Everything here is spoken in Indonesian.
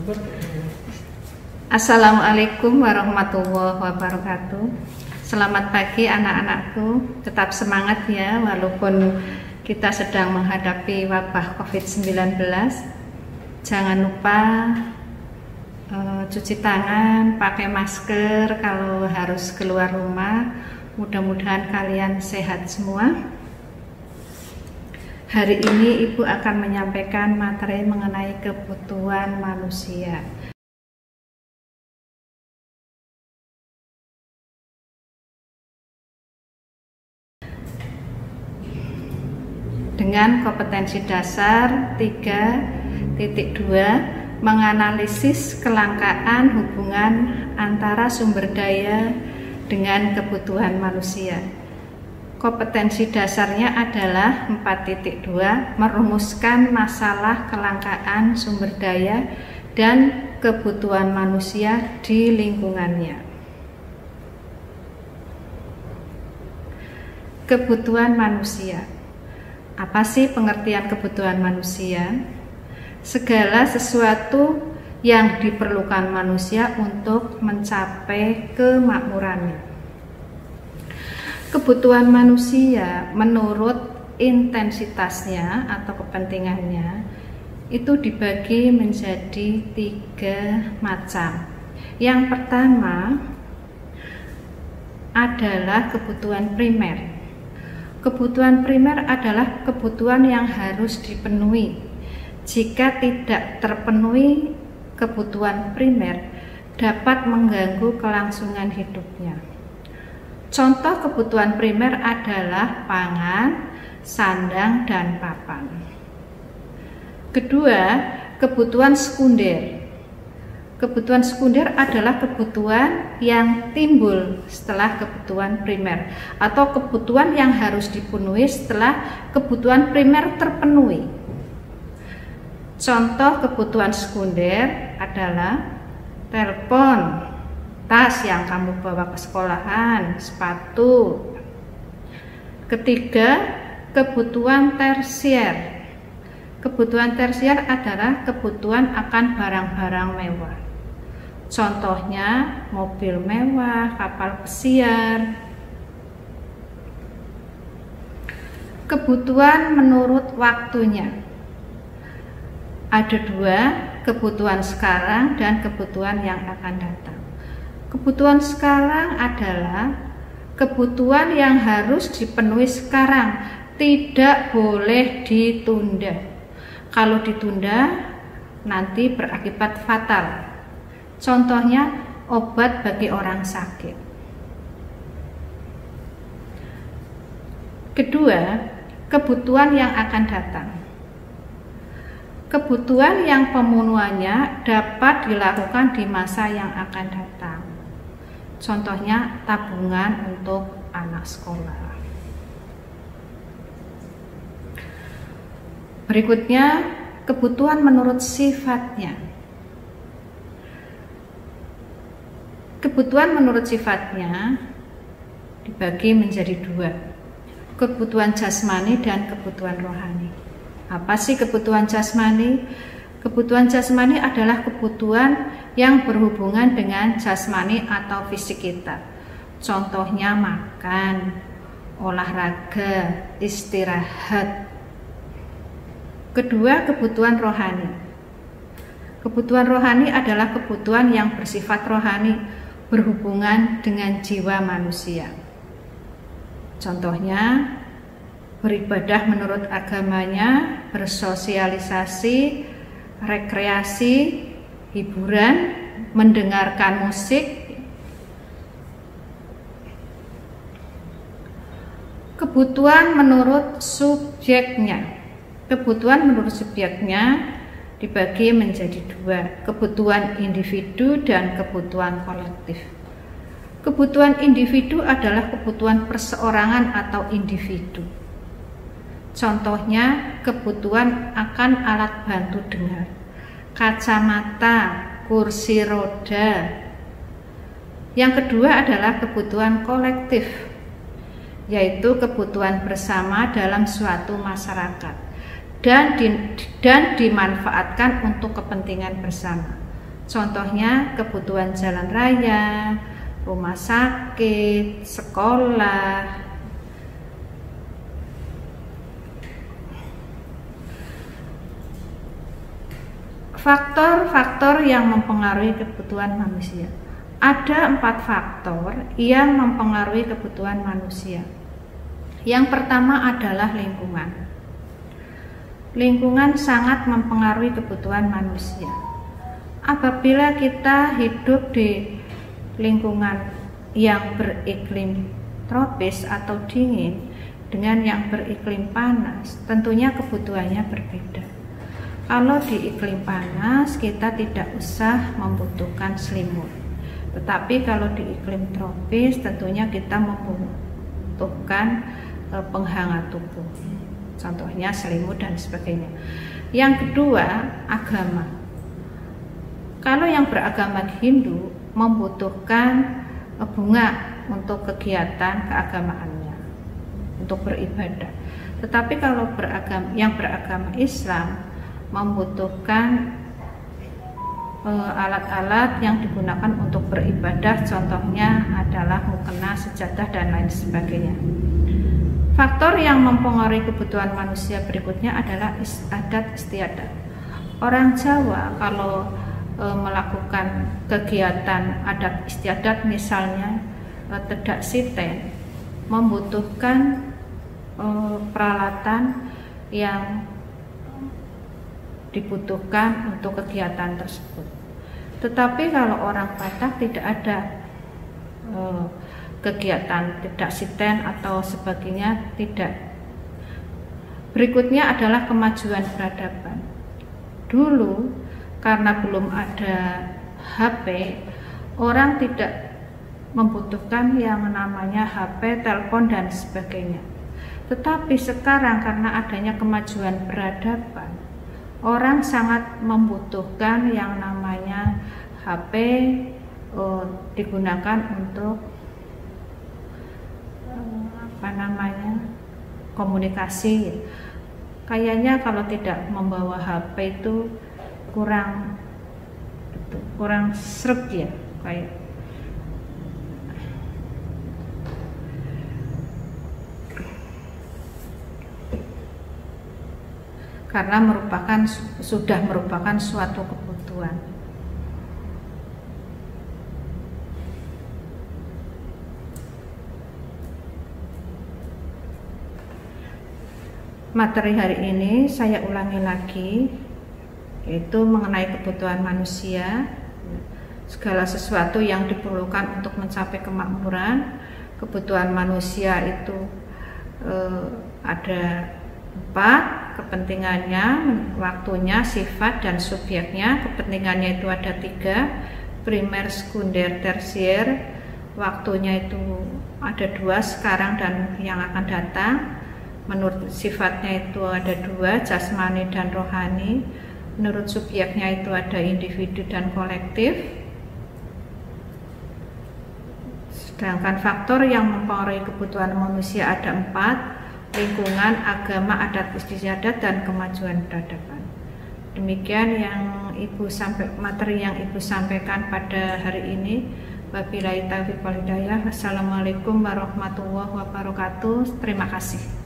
Assalamualaikum warahmatullahi wabarakatuh. Selamat pagi anak-anakku, tetap semangat ya walaupun kita sedang menghadapi wabah COVID-19. Jangan lupa cuci tangan, pakai masker kalau harus keluar rumah. Mudah-mudahan kalian sehat semua. Hari ini Ibu akan menyampaikan materi mengenai kebutuhan manusia. Dengan kompetensi dasar 3.2, menganalisis kelangkaan hubungan antara sumber daya dengan kebutuhan manusia. Kompetensi dasarnya adalah 4.2, merumuskan masalah kelangkaan sumber daya dan kebutuhan manusia di lingkungannya. Kebutuhan manusia. Apa sih pengertian kebutuhan manusia? Segala sesuatu yang diperlukan manusia untuk mencapai kemakmurannya. Kebutuhan manusia menurut intensitasnya atau kepentingannya itu dibagi menjadi 3 macam. Yang pertama adalah kebutuhan primer. Kebutuhan primer adalah kebutuhan yang harus dipenuhi. Jika tidak terpenuhi kebutuhan primer, dapat mengganggu kelangsungan hidupnya. Contoh kebutuhan primer adalah pangan, sandang, dan papan. Kedua, kebutuhan sekunder. Kebutuhan sekunder adalah kebutuhan yang timbul setelah kebutuhan primer atau kebutuhan yang harus dipenuhi setelah kebutuhan primer terpenuhi. Contoh kebutuhan sekunder adalah telepon, tas yang kamu bawa ke sekolahan, sepatu. Ketiga, kebutuhan tersier. Kebutuhan tersier adalah kebutuhan akan barang-barang mewah. Contohnya mobil mewah, kapal pesiar. Kebutuhan menurut waktunya. Ada 2, kebutuhan sekarang dan kebutuhan yang akan datang. Kebutuhan sekarang adalah kebutuhan yang harus dipenuhi sekarang, tidak boleh ditunda. Kalau ditunda nanti berakibat fatal. Contohnya obat bagi orang sakit. Kedua, kebutuhan yang akan datang. Kebutuhan yang pemenuhannya dapat dilakukan di masa yang akan datang. Contohnya tabungan untuk anak sekolah. Berikutnya, kebutuhan menurut sifatnya. Kebutuhan menurut sifatnya dibagi menjadi 2, kebutuhan jasmani dan kebutuhan rohani. Apa sih kebutuhan jasmani? Kebutuhan jasmani adalah kebutuhan yang berhubungan dengan jasmani atau fisik kita. Contohnya makan, olahraga, istirahat. Kedua, kebutuhan rohani. Kebutuhan rohani adalah kebutuhan yang bersifat rohani, berhubungan dengan jiwa manusia. Contohnya beribadah menurut agamanya, bersosialisasi, rekreasi, hiburan, mendengarkan musik. Kebutuhan menurut subjeknya. Kebutuhan menurut subjeknya dibagi menjadi 2, kebutuhan individu dan kebutuhan kolektif. Kebutuhan individu adalah kebutuhan perseorangan atau individu. Contohnya kebutuhan akan alat bantu dengar, kacamata, kursi roda. Yang kedua adalah kebutuhan kolektif, yaitu kebutuhan bersama dalam suatu masyarakat dan dimanfaatkan untuk kepentingan bersama. Contohnya kebutuhan jalan raya, rumah sakit, sekolah. Faktor-faktor yang mempengaruhi kebutuhan manusia. Ada 4 faktor yang mempengaruhi kebutuhan manusia. Yang pertama adalah lingkungan. Lingkungan sangat mempengaruhi kebutuhan manusia. Apabila kita hidup di lingkungan yang beriklim tropis atau dingin dengan yang beriklim panas, tentunya kebutuhannya berbeda. Kalau di iklim panas kita tidak usah membutuhkan selimut, tetapi kalau di iklim tropis tentunya kita membutuhkan penghangat tubuh, contohnya selimut dan sebagainya. Yang kedua, agama. Kalau yang beragama Hindu membutuhkan bunga untuk kegiatan keagamaannya, untuk beribadah. Tetapi kalau yang beragama Islam membutuhkan alat-alat yang digunakan untuk beribadah, contohnya adalah mukena, sejadah, dan lain sebagainya. Faktor yang mempengaruhi kebutuhan manusia berikutnya adalah adat istiadat. Orang Jawa kalau melakukan kegiatan adat istiadat, misalnya tedak siten, membutuhkan peralatan yang dibutuhkan untuk kegiatan tersebut. Tetapi kalau orang Batak tidak ada kegiatan tedak siten atau sebagainya, tidak. Berikutnya adalah kemajuan peradaban. Dulu karena belum ada HP, orang tidak membutuhkan yang namanya HP, telepon, dan sebagainya. Tetapi sekarang karena adanya kemajuan peradaban, orang sangat membutuhkan yang namanya HP, digunakan untuk komunikasi. Kayaknya kalau tidak membawa HP itu kurang sreg ya, kayak karena sudah merupakan suatu kebutuhan. Materi hari ini saya ulangi lagi, yaitu mengenai kebutuhan manusia, segala sesuatu yang diperlukan untuk mencapai kemakmuran. Kebutuhan manusia itu ada 4, kepentingannya, waktunya, sifat, dan subjeknya. Kepentingannya itu ada 3, primer, sekunder, tersier. Waktunya itu ada 2, sekarang dan yang akan datang. Menurut sifatnya itu ada 2, jasmani dan rohani. Menurut subjeknya itu ada individu dan kolektif. Sedangkan faktor yang mempengaruhi kebutuhan manusia ada 4, lingkungan, agama, adat istiadat, dan kemajuan peradaban. Demikian yang materi yang Ibu sampaikan pada hari ini. Wabillahi taufiq wal hidayah. Wassalamualaikum warahmatullahi wabarakatuh. Terima kasih.